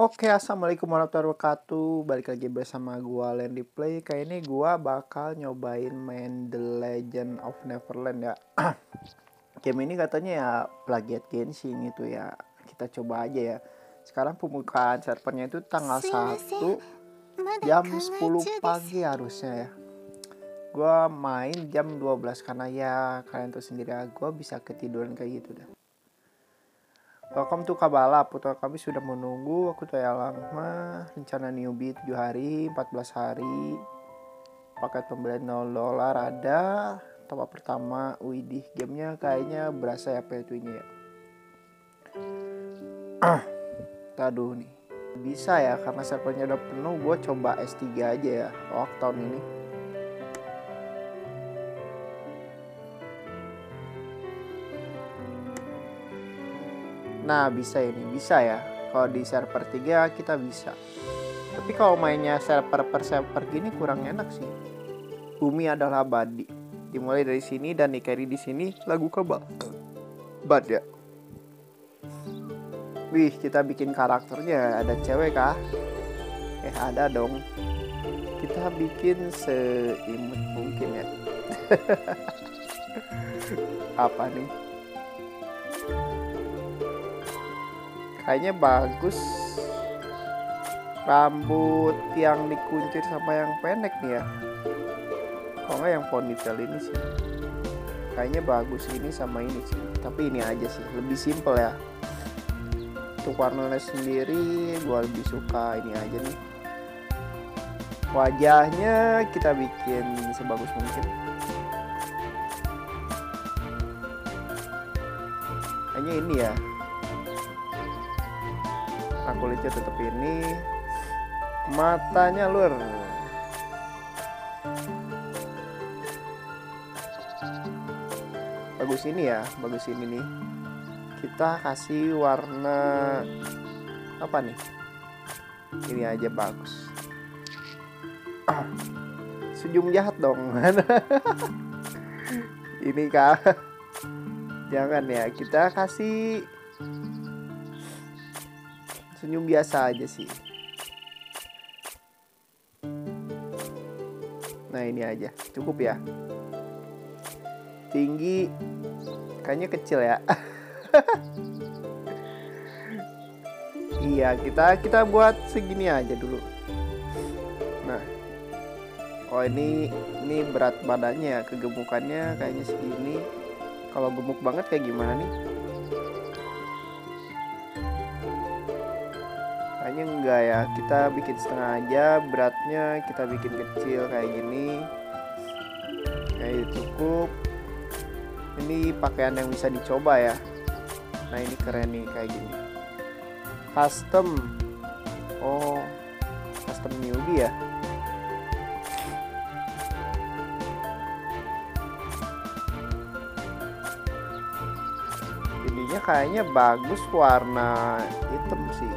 Oke, assalamualaikum warahmatullahi wabarakatuh. Balik lagi bersama gua Landy Play. Kali ini gua bakal nyobain main The Legend of Neverland ya. Game ini katanya ya plagiat Genshin gitu ya. Kita coba aja ya. Sekarang pembukaan servernya itu tanggal 1 jam 10 pagi harusnya ya. Gua main jam 12 karena ya kalian tahu sendiri ya, gua bisa ketiduran kayak gitu dah. Welcome to Kabala, putra kami sudah menunggu. Aku tuh ya lama. Rencana newbie 7 hari, 14 hari. Paket pembelian $0 ada. Top pertama, widih, gamenya kayaknya berasa ya P2-nya ya. Aduh nih. Bisa ya, karena servernya udah penuh, gue coba S3 aja ya. Tahun ini. Nah bisa ini, bisa ya. Kalau di server 3 kita bisa. Tapi kalau mainnya server per server gini kurang enak sih. Bumi adalah abadi. Dimulai dari sini dan di-carry di sini lagu Bad ya. Wih, kita bikin karakternya ada cewek kah? Ada dong. Kita bikin seimut mungkin ya. Apa nih? Kayaknya bagus. Rambut yang dikuncir sama yang pendek nih ya. Kalau nggak yang ponytail ini sih. Kayaknya bagus ini sama ini sih. Tapi ini aja sih, lebih simple ya. Untuk warnanya sendiri gue lebih suka ini aja nih. Wajahnya kita bikin sebagus mungkin. Hanya ini ya. Nah, kulitnya tetap ini. Matanya lur. Bagus ini ya, bagus ini nih. Kita kasih warna apa nih? Ini aja bagus. Senyum jahat dong. Ini kah? Jangan ya, kita kasih senyum biasa aja sih. Nah ini aja, cukup ya. Tinggi, kayaknya kecil ya. Iya, kita buat segini aja dulu. Nah, oh ini berat badannya ya, kegemukannya kayaknya segini. Kalau gemuk banget kayak gimana nih? Kayaknya enggak ya, kita bikin setengah aja. Beratnya kita bikin kecil kayak gini. Kayak cukup. Ini pakaian yang bisa dicoba ya. Nah ini keren nih kayak gini. Custom. Oh, custom newbie ya. Ininya kayaknya bagus warna hitam sih.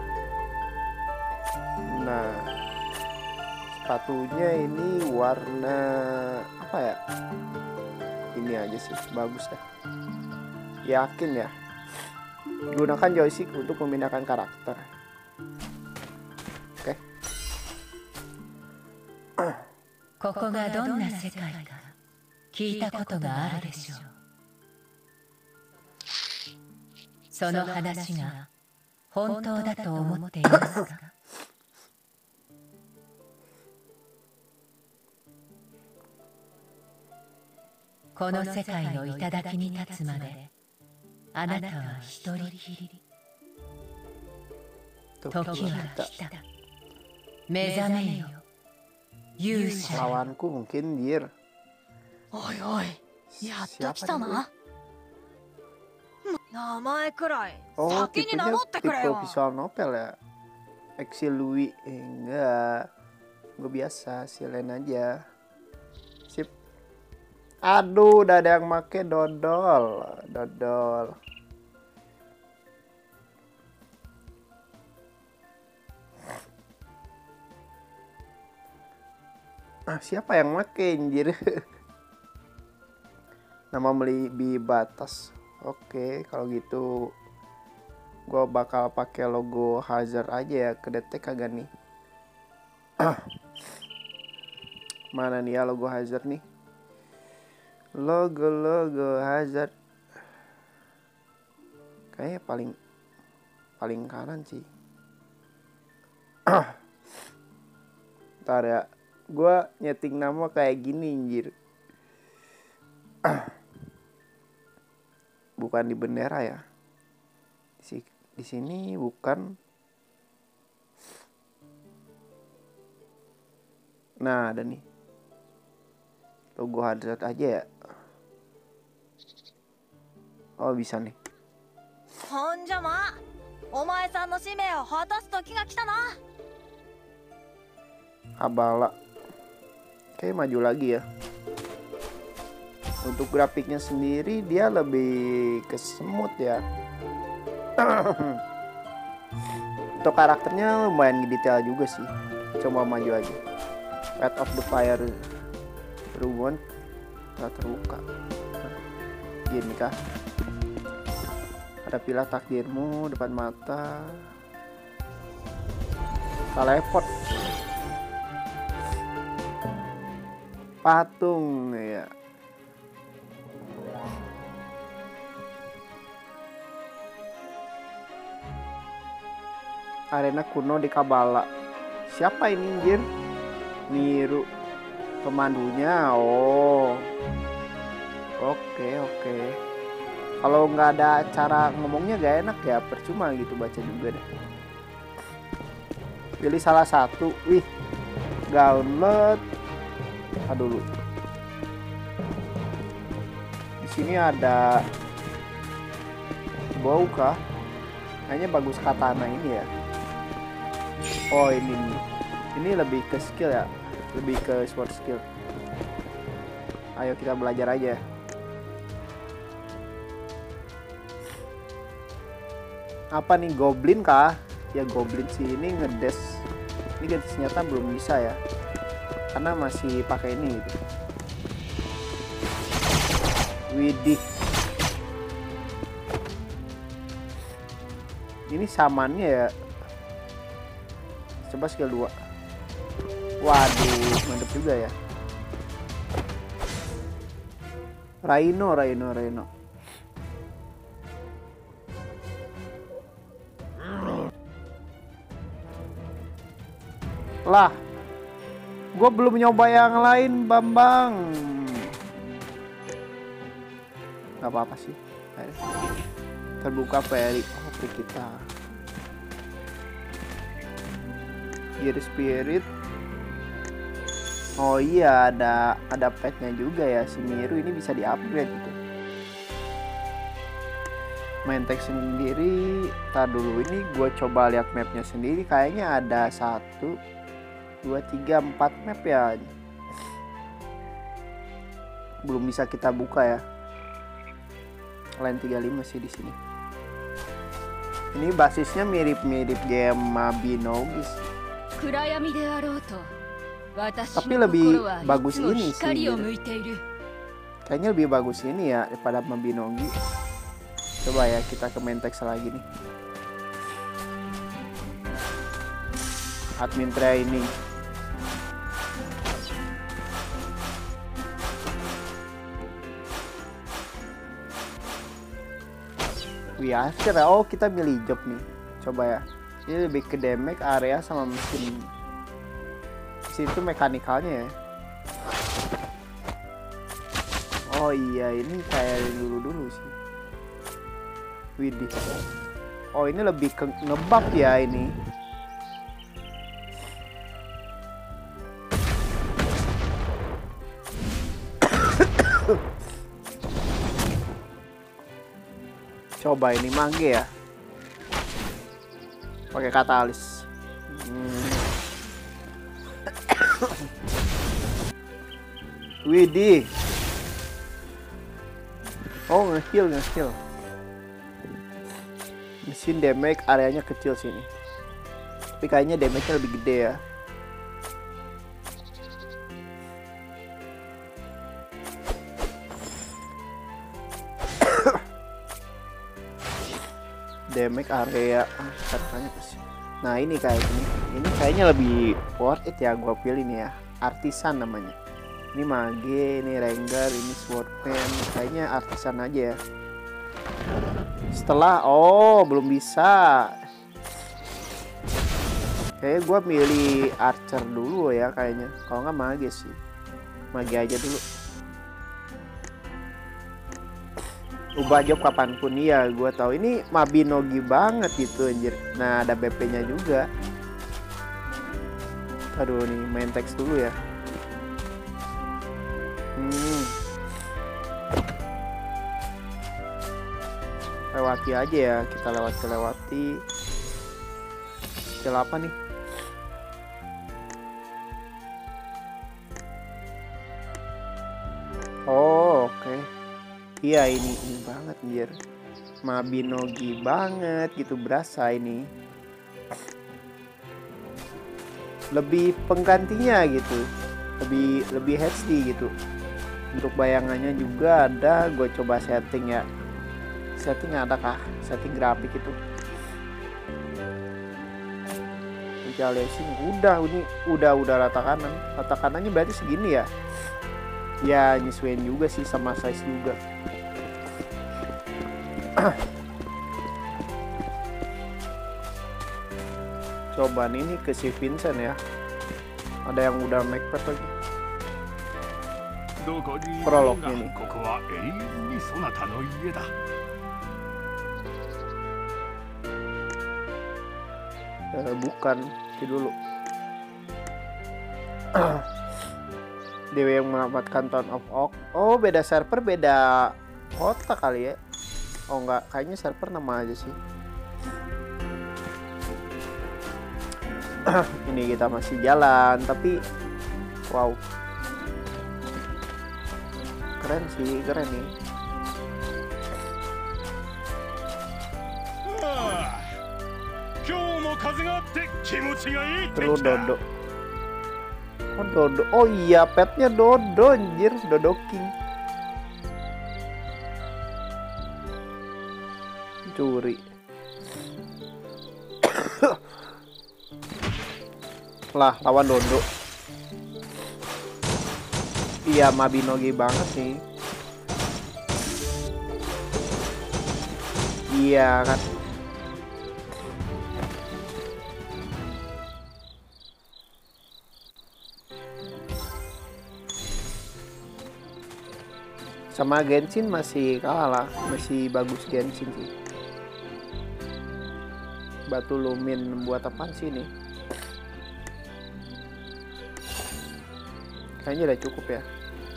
Nah, sepatunya ini warna apa ya? Ini aja sih, bagus dah. Yakin ya. Gunakan joystick untuk memindahkan karakter. Oke. ここがどんな世界か聞いたことがあるでしょう。その話が本当だと思っていますか？この世界の頂に立つまであなたは一人きり。時は来た。目覚めよ。勇者。 Lawanku mungkin dir. おいおい、やっと来たな。名前くらい Oh, 先に名 tipenya 乗ってくれ tipe よ。 visual novel ya. Exil Louis, enggak. Gue biasa, silen aja. Sip. Aduh, udah ada yang make dodol. Dodol. Siapa yang make anjir? Nama melebihi batas. Oke, kalau gitu Gue bakal pakai logo hazard aja ya, kedetek kagak nih. Mana nih ya logo hazard nih? Logo hazard. Kayaknya paling kanan sih. Ntar ya, gue nyeting nama kayak gini anjir. Bukan di bendera ya. Di sini bukan. Nah, ada nih. Logo hazard aja ya. Oh, bisa nih. ほんじゃま、お前さんの使命を果たす時が来たな。 Habala. Kayak maju lagi ya. Untuk grafiknya sendiri dia lebih ke semut ya. Untuk karakternya lumayan detail juga sih. Coba maju aja. Path of the Fire Ruin tak terluka. Gini kah? Ada pilah takdirmu depan mata. Teleport. Patung ya. Arena kuno di Kabala. Siapa ini anjir? Miru pemandunya. Oh. Oke. Kalau nggak ada cara ngomongnya gak enak ya, percuma gitu baca juga deh. Pilih salah satu. Wih. Download. Dulu. Di sini ada bow kah? Kayaknya bagus katana ini ya. Oh, ini lebih ke skill ya, lebih ke sword skill. Ayo kita belajar aja. Apa nih, goblin kah? Ya goblin sih, ini ngedes. Ini ganti senjata belum bisa ya, karena masih pakai ini gitu. Widih. Ini samannya ya. Coba skill 2. Waduh, mantep juga ya. Rhino. Lah, gue belum nyoba yang lain, Bambang. Gak apa-apa sih. Terbuka peri kita. Gear Spirit. Oh iya, ada petnya juga ya. Si Miru ini bisa di-upgrade gitu. Main tag sendiri. Tar dulu, ini gue coba lihat mapnya sendiri. Kayaknya ada 1, 2, 3, 4 map ya. Belum bisa kita buka ya. Line 35 sih di sini. Ini basisnya mirip-mirip game Mabinogi. Tapi lebih bagus ini sih. Kayaknya lebih bagus ini ya daripada Mabinogi. Coba ya kita ke main text lagi nih. Admin training. Wih, akhirnya oh kita milih job nih. Coba ya. Ini lebih ke damage, area sama mesin. Situ mekanikalnya ya. Oh iya, ini kayak dulu sih. Widih. Oh, ini lebih ke ngebug ya ini. Coba ini mangge ya. Pakai katalis. Widih. Oh, nge-heal. Mesin damage areanya kecil sini. Tapi kayaknya damage-nya lebih gede ya. damage area katanya sih. Nah ini kayak ini kayaknya lebih worth it ya, gua pilih nih ya, artisan namanya. Ini mage, ini ranger, ini swordman, kayaknya artisan aja ya. Setelah belum bisa. Kayaknya gua milih archer dulu ya kayaknya. Kalau nggak mage sih, mage aja dulu. Ubah job kapanpun ya, gue tahu ini Mabinogi banget gitu anjir. Nah ada BP nya juga. Aduh nih main teks dulu ya. Lewati aja ya, kita lewati. Skill apa nih? Oh oke. Iya ini banget anjir. Mabinogi banget gitu, berasa ini. Lebih penggantinya gitu. Lebih HD gitu. Untuk bayangannya juga ada, gue coba setting ya. Setting ada kah? Setting grafik itu. Kita lihat sini. Ini udah rata kanan. Rata kanannya berarti segini ya. Ya nyesuaiin juga sih sama size juga. Coba ini ke si Vincent ya. Ada yang udah make pet lagi. Prolognya nih. Bukan, itu dulu. Dewa yang menamatkan Town of Oak. Oh beda server, beda kota kali ya. Oh enggak, kayaknya server nama aja sih. Ini kita masih jalan, tapi wow, keren sih, keren nih. Terus Dodo. Oh Dodo, oh iya petnya Dodo anjir, Dodo King. Curi. Lah lawan Dodo. Iya Mabinogi banget sih. Iya kan. Sama Genshin masih kalah lah, masih bagus Genshin sih. Batu lumin buat apaan sih ini? Kayaknya udah cukup ya.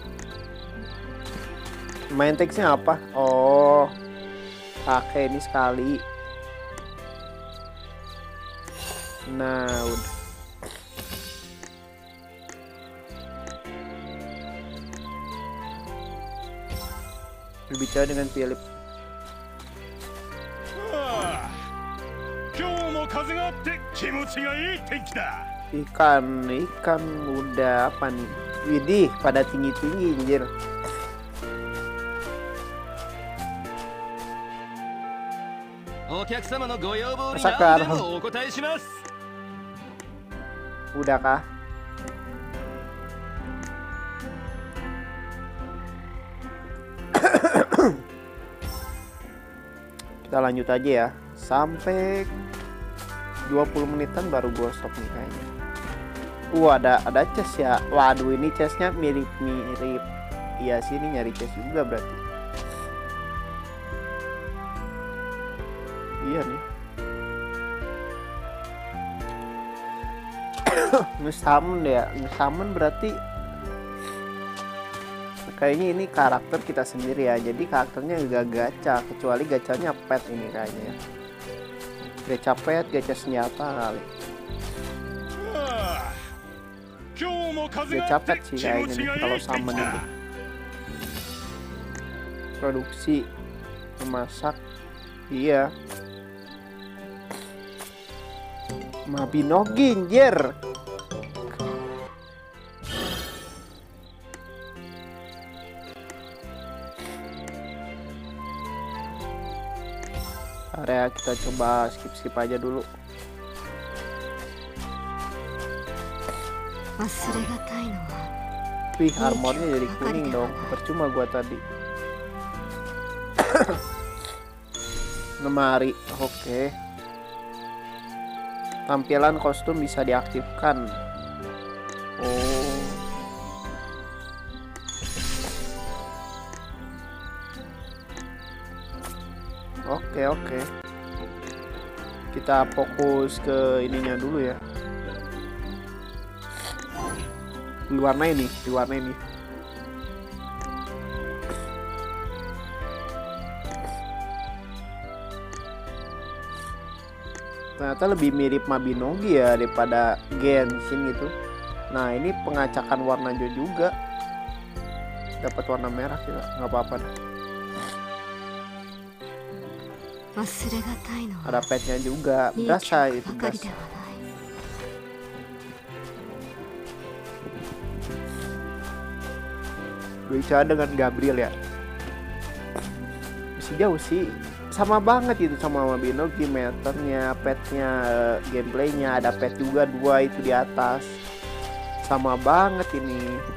Main teksnya apa? Oh, pakai ini sekali. Nah udah. Berbicara dengan Philip. Ikan udah apa nih? Widih, pada tinggi-tinggi anjir. Masakan. Udah kah? Kita lanjut aja ya. Sampai 20 menitan baru gue stop nih kayaknya. Ada chest ya. Waduh ini chestnya mirip-mirip. Iya sini nyari chest juga berarti. Iya nih. Nge-summon ya. Nge-summon berarti kayaknya ini karakter kita sendiri ya. Jadi karakternya gak gacha, kecuali gacanya pet ini kayaknya ya. Gacha pet, gacha senjata kali. Gacha pet sih kayaknya nih kalau summon itu. Produksi, memasak, iya. Mabinogi anjir. area kita coba skip aja dulu. Wih, armornya jadi kuning dong, percuma gua tadi. Lemari, oke. Tampilan kostum bisa diaktifkan. Oh. Oke. Kita fokus ke ininya dulu ya. Diwarna ini. Ternyata lebih mirip Mabinogi ya daripada Genshin gitu. Nah, ini pengacakan warna juga. Dapat warna merah kita, nggak apa-apa dah. Ada petnya juga, berasa itu berasa. Bicara dengan Gabriel ya, masih jauh sih, sama banget itu sama Mabinogi, meternya, petnya, gameplaynya, ada pet juga 2 itu di atas, sama banget ini.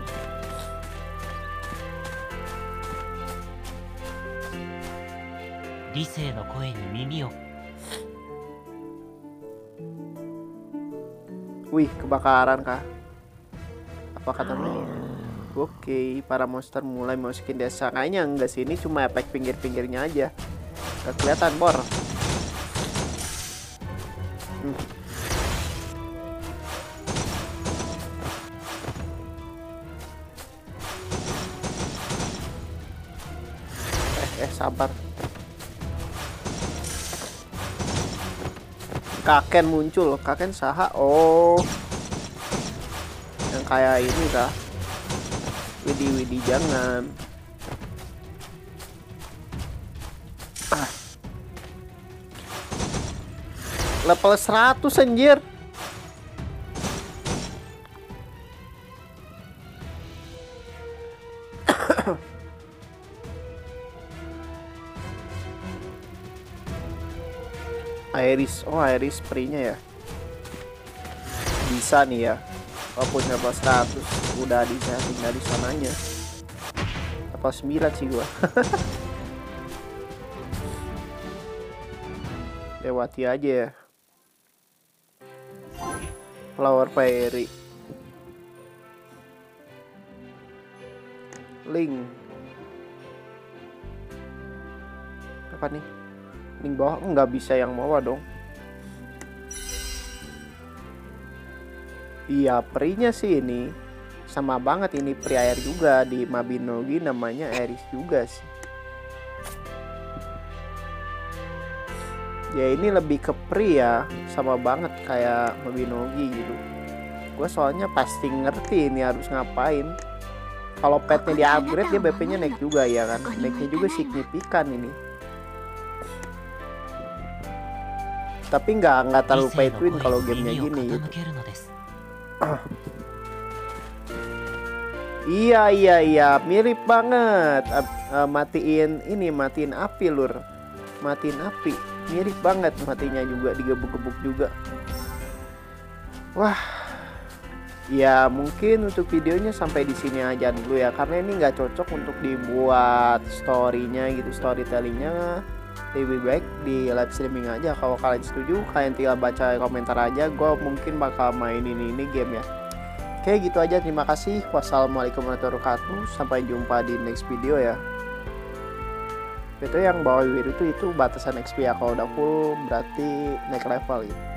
Wih, kebakaran kah? Apa katanya? Oke, para monster mulai masukin desa. Kayaknya enggak sih, ini cuma efek pinggir-pinggirnya aja. Gak kelihatan, Bor. Sabar. Kaken muncul, Kaken saha? Oh, yang kayak ini kah? Widih jangan. Level 100 anjir. Iris, Iris pre-nya ya. Bisa nih ya. Walaupun level 100 udah di setting dari sananya. Level 9 sih gua. Lewati aja ya. Flower Fairy. Link. Apa nih? Link bawah nggak bisa yang bawah dong. Iya, perinya sih ini sama banget, ini peri air juga di Mabinogi, namanya Iris juga sih. Ya ini lebih ke peri ya, sama banget kayak Mabinogi gitu. Gue soalnya pasti ngerti ini harus ngapain. Kalau petnya di upgrade dia BP-nya naik juga ya kan, naiknya juga signifikan ini. Tapi nggak terlalu pay to win kalau gamenya gini gitu. Iya mirip banget. Matiin api lur, matiin api, mirip banget matinya juga, digebuk-gebuk juga. Wah, ya mungkin untuk videonya sampai di sini aja dulu ya, karena ini nggak cocok untuk dibuat storynya gitu, storytellingnya lebih baik di live streaming aja. Kalau kalian setuju, kalian tinggal baca komentar aja, gue mungkin bakal mainin ini game ya. Oke, gitu aja, terima kasih. Wassalamualaikum warahmatullahi wabarakatuh, sampai jumpa di next video ya. Itu yang bawah biru itu batasan XP ya, kalau udah full berarti naik level gitu.